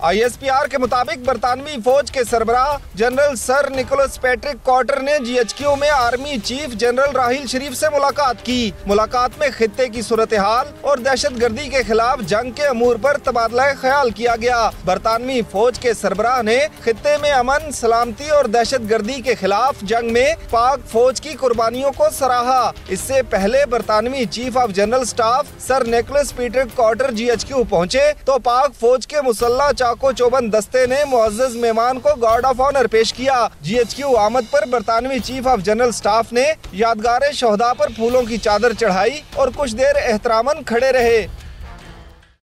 ISPR के मुताबिक बरतानवी फौज के सरबराह general sir Nicholas Patrick Carter ने GHQ में army chief general Raheel Sharif से मुलाकात की। मुलाकात में खित्ते की सूरत हाल और दहशतगर्दी के खिलाफ जंग के अमूर पर तबादला ख्याल किया गया। बरतानवी फौज के सरबराह ने खित्ते में अमन, सलामती और दहशतगर्दी के खिलाफ जंग में पाक फौज की कुर्बानियों को सराहा। इससे पहले बरतानवी chief of general staff sir Nicholas Patrick Carter GHQ पहुँचे तो पाक फौज के मुसल्ला चाको चौबंद दस्ते ने मुअज़्ज़ज़ मेहमान को गार्ड ऑफ ऑनर पेश किया। GHQ आमद पर बरतानवी चीफ ऑफ जनरल स्टाफ ने यादगार शोहदा पर फूलों की चादर चढ़ाई और कुछ देर एहतरामन खड़े रहे।